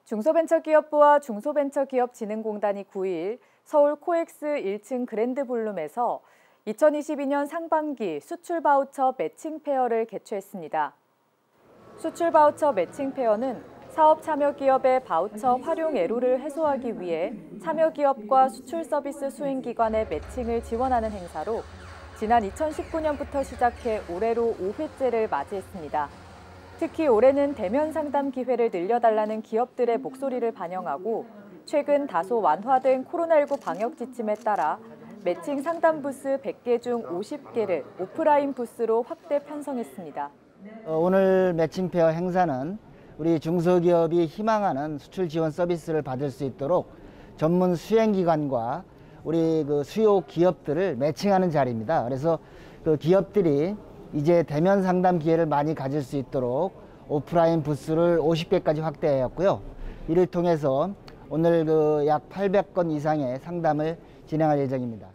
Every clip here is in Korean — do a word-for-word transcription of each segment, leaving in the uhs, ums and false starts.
중소벤처기업부와 중소벤처기업진흥공단이 구 일 서울 코엑스 일 층 그랜드블룸에서 이천이십이 년 상반기 수출바우처 매칭 페어를 개최했습니다. 수출바우처 매칭 페어는 사업 참여기업의 바우처 활용 애로를 해소하기 위해 참여기업과 수출서비스 수행기관의 매칭을 지원하는 행사로 지난 이천십구 년부터 시작해 올해로 오 회째를 맞이했습니다. 특히 올해는 대면 상담 기회를 늘려달라는 기업들의 목소리를 반영하고 최근 다소 완화된 코로나십구 방역 지침에 따라 매칭 상담 부스 백 개 중 오십 개를 오프라인 부스로 확대 편성했습니다. 오늘 매칭 페어 행사는 우리 중소기업이 희망하는 수출 지원 서비스를 받을 수 있도록 전문 수행기관과 우리 그 수요 기업들을 매칭하는 자리입니다. 그래서 그 기업들이 이제 대면 상담 기회를 많이 가질 수 있도록 오프라인 부스를 오십 개까지 확대하였고요. 이를 통해서 오늘 그 약 팔백 건 이상의 상담을 진행할 예정입니다.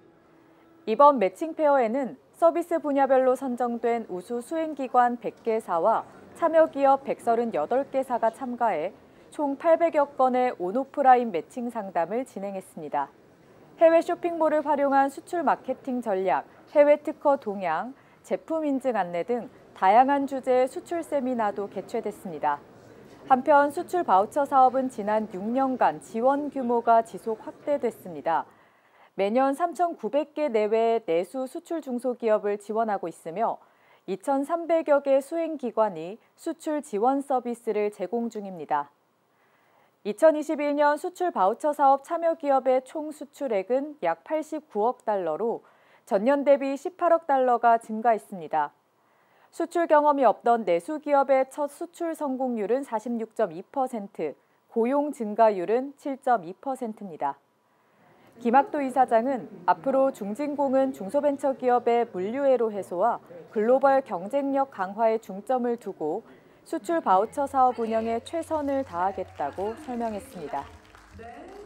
이번 매칭 페어에는 서비스 분야별로 선정된 우수 수행기관 백 개사와 참여기업 백삼십팔 개사가 참가해 총 팔백여 건의 온오프라인 매칭 상담을 진행했습니다. 해외 쇼핑몰을 활용한 수출 마케팅 전략, 해외 특허 동향, 제품 인증 안내 등 다양한 주제의 수출 세미나도 개최됐습니다. 한편 수출 바우처 사업은 지난 육 년간 지원 규모가 지속 확대됐습니다. 매년 삼천구백 개 내외의 내수 수출 중소기업을 지원하고 있으며 이천삼백여 개 수행기관이 수출 지원 서비스를 제공 중입니다. 이천이십일 년 수출 바우처 사업 참여기업의 총 수출액은 약 팔십구억 달러로 전년 대비 십팔억 달러가 증가했습니다. 수출 경험이 없던 내수 기업의 첫 수출 성공률은 사십육 점 이 퍼센트, 고용 증가율은 칠 점 이 퍼센트입니다. 김학도 이사장은 앞으로 중진공은 중소벤처기업의 물류애로 해소와 글로벌 경쟁력 강화에 중점을 두고 수출 바우처 사업 운영에 최선을 다하겠다고 설명했습니다.